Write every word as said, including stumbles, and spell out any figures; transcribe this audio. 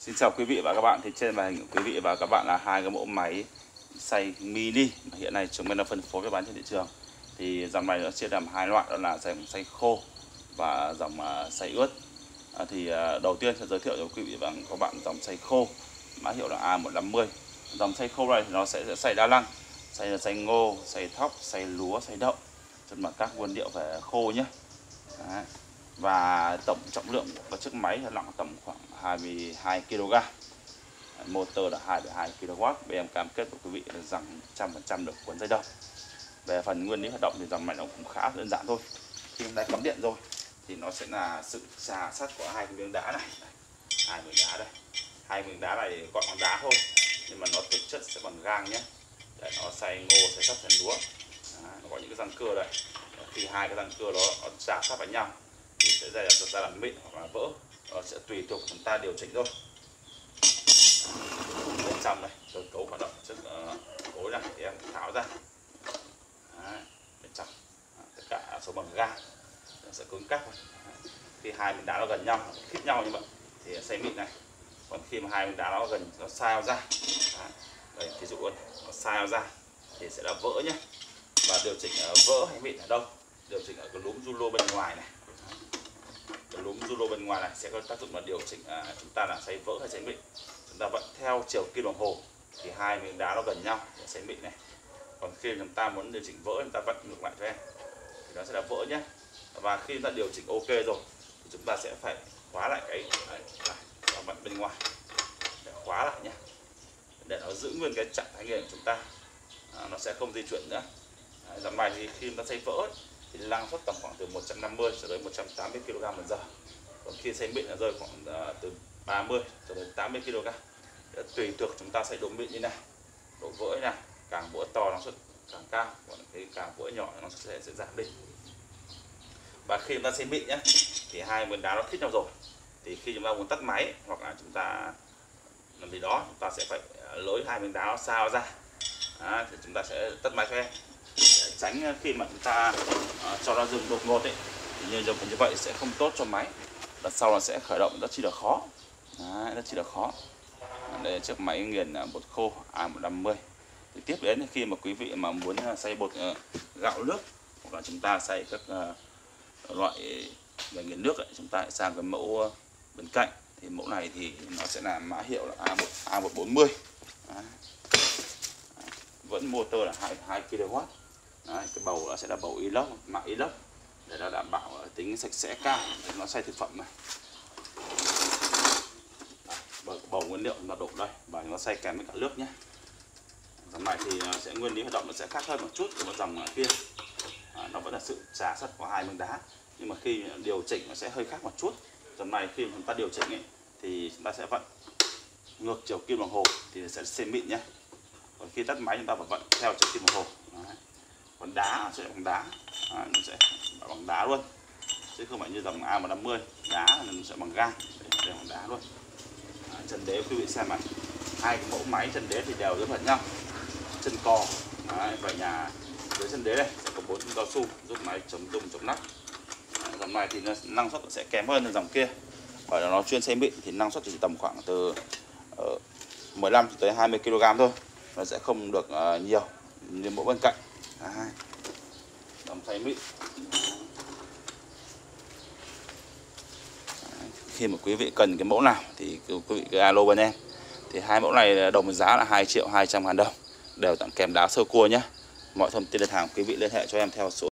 Xin chào quý vị và các bạn. Thì trên màn hình của quý vị và các bạn là hai cái mẫu máy xay mini mà hiện nay chúng mình đang phân phối và bán trên thị trường. Thì dòng này nó chia làm hai loại, đó là dòng xay khô và dòng xay ướt. À, thì đầu tiên sẽ giới thiệu cho quý vị và các bạn dòng xay khô, mã hiệu là A một năm mươi. Dòng xay khô này thì nó sẽ xay đa năng, xay là xay ngô, xay thóc, xay lúa, xay đậu, cho mà các nguyên liệu về khô nhé. Đấy. Và tổng trọng lượng của chiếc máy là nặng tầm khoảng hai mươi hai ki lô gam. Motor là hai phẩy hai ki lô oát. Bên em cam kết với quý vị là rằng một trăm phần trăm được cuốn dây đồng. Về phần nguyên lý hoạt động thì dòng máy nó cũng khá đơn giản thôi. Khi em đã cắm điện rồi thì nó sẽ là sự trà sát của hai cái miếng đá này. Hai miếng đá đây. Hai miếng đá này gọi bằng đá thôi, nhưng mà nó thực chất sẽ bằng gang nhé. Để nó xay ngô, xay thóc, xay lúa. Đó, nó có những cái răng cưa đây. Khi hai cái răng cưa đó nó trà sát vào nhau thì sẽ ra là, ra là mịn hoặc là vỡ. Nó sẽ tùy thuộc chúng ta điều chỉnh thôi. Bên trong này, cơ cấu hoạt động trước uh, cối này thì em tháo ra. Đấy, bên trong à, tất cả số bằng ga nó sẽ cứng cáp. Khi hai miếng đá nó gần nhau, nó khít nhau như vậy thì sẽ mịn này. Còn khi mà hai miếng đá nó gần, nó sao ra, đấy, đây ví dụ nó sao ra thì sẽ là vỡ nhé. Và điều chỉnh uh, vỡ hay mịn ở đâu? Điều chỉnh ở cái núm rulo bên ngoài này. Cái núm rulo bên ngoài này sẽ có tác dụng là điều chỉnh à, chúng ta là xay vỡ hay xay mịn. Chúng ta vận theo chiều kim đồng hồ thì hai miếng đá nó gần nhau để xay mịn này. Còn khi chúng ta muốn điều chỉnh vỡ, chúng ta vận ngược lại cho em thì nó sẽ là vỡ nhé. Và khi chúng ta điều chỉnh ok rồi thì chúng ta sẽ phải khóa lại cái này, và vận bên ngoài để khóa lại nhé, để nó giữ nguyên cái trạng thái nghiền của chúng ta. À, nó sẽ không di chuyển nữa. Dòng này thì khi chúng ta xay vỡ thì năng suất tầm khoảng từ một trăm năm mươi cho đến một trăm tám mươi ki lô gam một giờ. Còn khi xay mịn là rơi khoảng uh, từ ba mươi cho đến tám mươi ki lô gam. Tùy thuộc chúng ta xay độ mịn như này, độ vỡ như này, càng vỡ to năng suất càng cao, còn cái càng vỡ nhỏ năng suất sẽ, sẽ giảm đi. Và khi chúng ta xay mịn nhé thì hai miếng đá nó khít nhau rồi, thì khi chúng ta muốn tắt máy hoặc là chúng ta làm gì đó, chúng ta sẽ phải lối hai miếng đá nó sao ra. Đó, thì chúng ta sẽ tắt máy cho em. Để tránh khi mà chúng ta uh, cho nó dừng đột ngột ấy, thì như, như vậy sẽ không tốt cho máy. Lần sau là sẽ khởi động rất chi là khó. Đấy, rất chi là khó. Đây là chiếc máy nghiền bột khô A một năm mươi. Thì tiếp đến khi mà quý vị mà muốn xay bột uh, gạo nước hoặc là chúng ta xay các uh, loại về nghiền nước ấy, chúng ta hãy sang cái mẫu uh, bên cạnh. Thì mẫu này thì nó sẽ là mã hiệu là A một bốn mươi. Đấy. Vẫn motor là hai phẩy hai ki lô oát. Đấy, cái bầu nó sẽ là bầu inox, mạ inox để nó đảm bảo tính sạch sẽ cao để nó xay thực phẩm này. Đấy, bầu nguyên liệu nó đổ đây và nó xay kèm với cả nước nhé. Dòng này thì sẽ nguyên lý hoạt động nó sẽ khác hơn một chút của dòng kia. À, nó vẫn là sự trà sắt của hai miếng đá, nhưng mà khi điều chỉnh nó sẽ hơi khác một chút. Dòng này khi chúng ta điều chỉnh ấy, thì chúng ta sẽ vận ngược chiều kim đồng hồ thì sẽ xay mịn nhé. Còn khi tắt máy chúng ta phải vận theo chiều kim đồng hồ. Đấy. Còn đá sẽ bằng đá, à, nó sẽ bằng đá luôn, chứ không phải như dòng A một năm mươi đá nó sẽ bằng gang, để bằng đá luôn. À, chân đế quý vị xem này, hai cái mẫu máy chân đế thì đều rất gần nhau, chân cò. Đấy, về nhà dưới chân đế đây sẽ có bốn chân cao su giúp máy chống rung chống nắp. Dòng này thì năng suất sẽ kém hơn dòng kia, bởi nó chuyên xay mịn thì năng suất chỉ tầm khoảng từ uh, mười lăm tới hai mươi ki lô gam thôi, nó sẽ không được uh, nhiều như mẫu bên cạnh. Đấy. Dòng xay mịn. Khi mà quý vị cần cái mẫu nào thì quý vị cứ alo bên em. Thì hai mẫu này đồng giá là hai triệu hai trăm ngàn đồng, đều tặng kèm đá sơ cua nhé. Mọi thông tin đơn hàng quý vị liên hệ cho em theo số